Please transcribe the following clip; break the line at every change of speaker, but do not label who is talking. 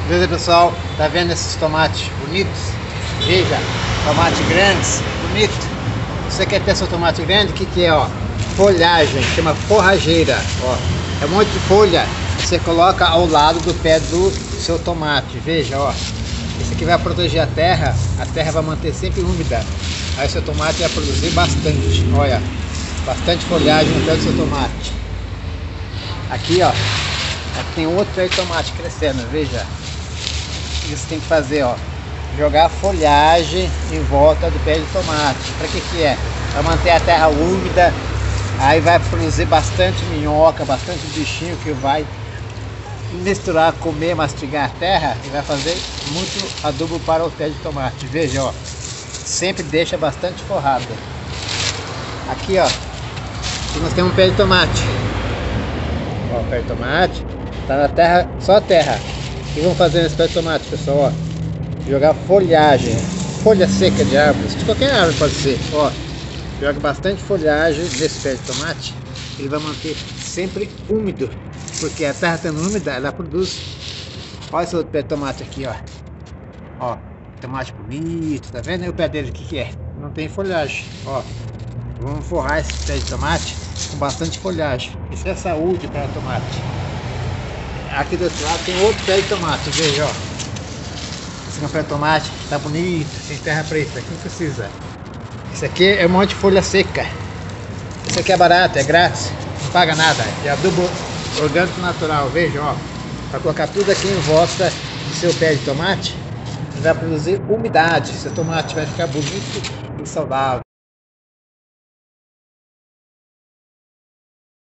Beleza, pessoal? Tá vendo esses tomates bonitos? Veja, tomate grandes, bonito. Você quer ter seu tomate grande? O que que é, ó? Folhagem, chama forrageira, ó. É um monte de folha. Você coloca ao lado do pé do seu tomate. Veja, ó. Isso aqui vai proteger a terra vai manter sempre úmida. Aí seu tomate vai produzir bastante. Olha, bastante folhagem no pé do seu tomate. Aqui, ó. Aqui tem outro pé de tomate crescendo, veja. Isso tem que fazer, ó, jogar folhagem em volta do pé de tomate. Para que é? Para manter a terra úmida. Aí vai produzir bastante minhoca, bastante bichinho que vai misturar, comer, mastigar a terra e vai fazer muito adubo para o pé de tomate. Veja, ó, sempre deixa bastante forrado. Aqui, ó, aqui nós temos um pé de tomate. Ó, o pé de tomate tá na terra, só a terra. O que vamos fazer nesse pé de tomate, pessoal? Ó, jogar folhagem, folha seca de árvores, de qualquer árvore pode ser. Ó, joga bastante folhagem nesse pé de tomate. Ele vai manter sempre úmido, porque a terra estando úmida, ela produz. Olha esse outro pé de tomate aqui, ó. Ó, tomate bonito, tá vendo? E o pé dele, o que que é? Não tem folhagem, ó. Vamos forrar esse pé de tomate com bastante folhagem. Isso é saúde para o tomate. Aqui do outro lado tem outro pé de tomate, veja, ó. Esse é um pé de tomate, tá bonito, tem terra preta, quem precisa? Esse aqui é um monte de folha seca. Esse aqui é barato, é grátis, não paga nada. É adubo orgânico natural, veja, ó. Para colocar tudo aqui em volta do seu pé de tomate, vai produzir umidade. Seu tomate vai ficar bonito e saudável.